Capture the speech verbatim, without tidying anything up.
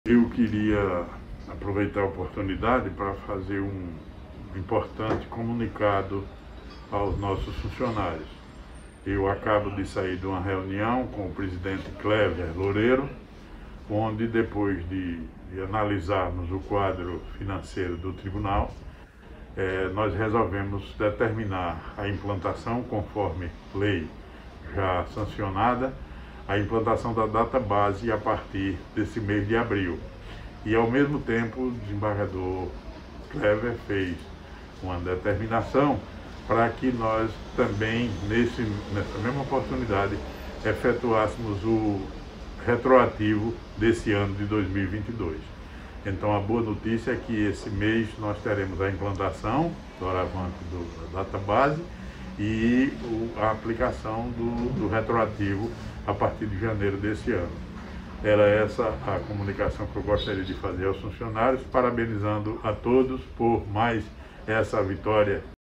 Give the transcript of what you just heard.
Eu queria aproveitar a oportunidade para fazer um importante comunicado aos nossos funcionários. Eu acabo de sair de uma reunião com o presidente Clever Loureiro, onde depois de, de analisarmos o quadro financeiro do tribunal, eh, nós resolvemos determinar a implantação, conforme lei já sancionada, a implantação da database a partir desse mês de abril. E, ao mesmo tempo, o desembargador Clever fez uma determinação para que nós também, nesse, nessa mesma oportunidade, efetuássemos o retroativo desse ano de dois mil e vinte e dois. Então, a boa notícia é que esse mês nós teremos a implantação do doravante do, da database e o, a aplicação do, do retroativo a partir de janeiro desse ano. Era essa a comunicação que eu gostaria de fazer aos funcionários, parabenizando a todos por mais essa vitória